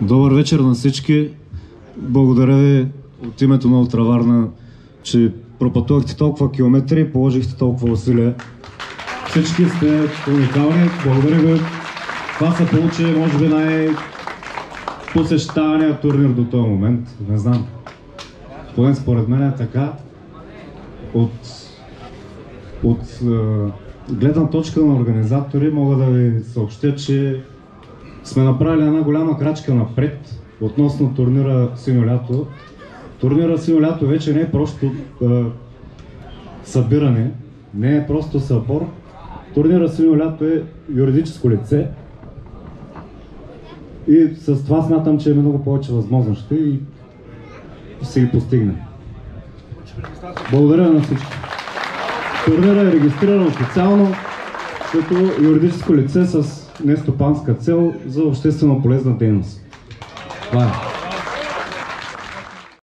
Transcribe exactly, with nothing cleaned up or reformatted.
Добър вечер на всички. Благодаря ви от името на Ултраварна, че пропътувахте толкова километри и положихте толкова усилия. Всички сте уникални. Благодаря ви. Това се получи, може би, най-посещавания турнир до този момент. Не знам. Поне според мен е така. От, от е, гледна точка на организатори мога да ви съобщя, че сме направили една голяма крачка напред относно турнира Синьо лято. Турнира Синьо лято вече не е просто е, събиране, не е просто събор. Турнира Синьо лято е юридическо лице и с това смятам, че е много повече възможности и ще ги постигнем. Благодаря на всички. Турнира е регистриран официално като юридическо лице с нестопанска цел за обществено полезна дейност. Това е.